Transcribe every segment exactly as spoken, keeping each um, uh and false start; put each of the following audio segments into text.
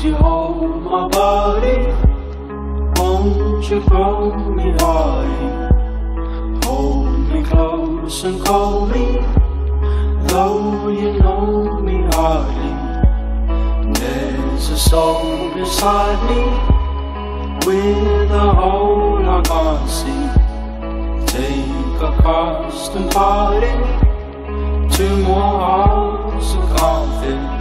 Won't you hold my body? Won't you grow me hearty? Hold me close and call me, though you know me hardly. There's a soul beside me, with a hole I can't see. Take a custom party, two more hearts that can't fit.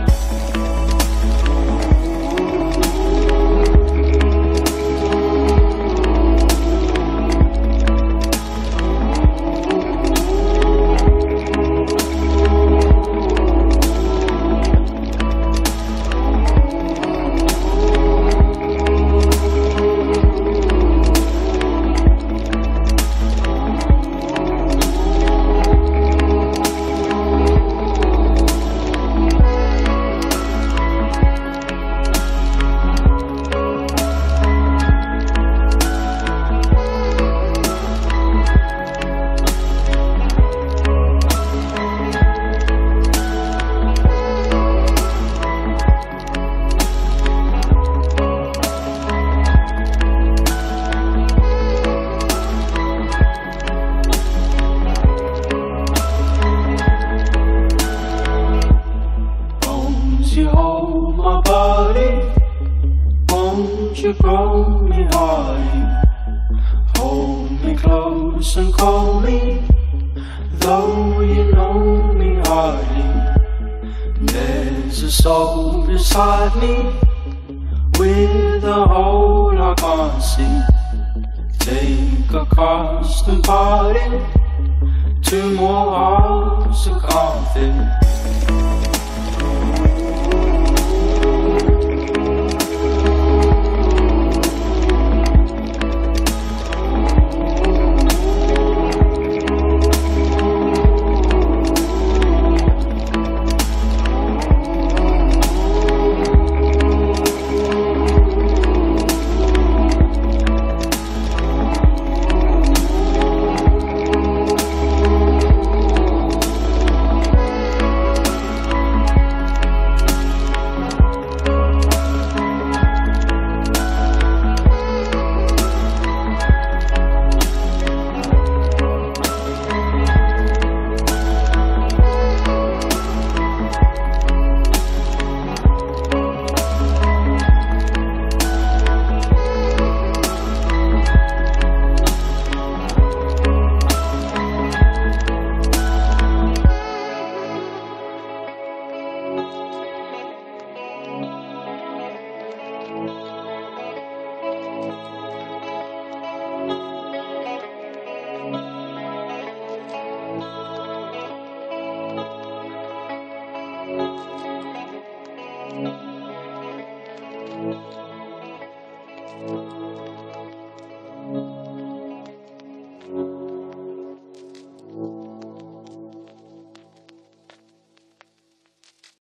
You hold my body, won't you grow me hearty? Hold me close and call me, though you know me hardly. There's a soul beside me, with a hole I can't see. Take a custom party, two more hearts that can't fit.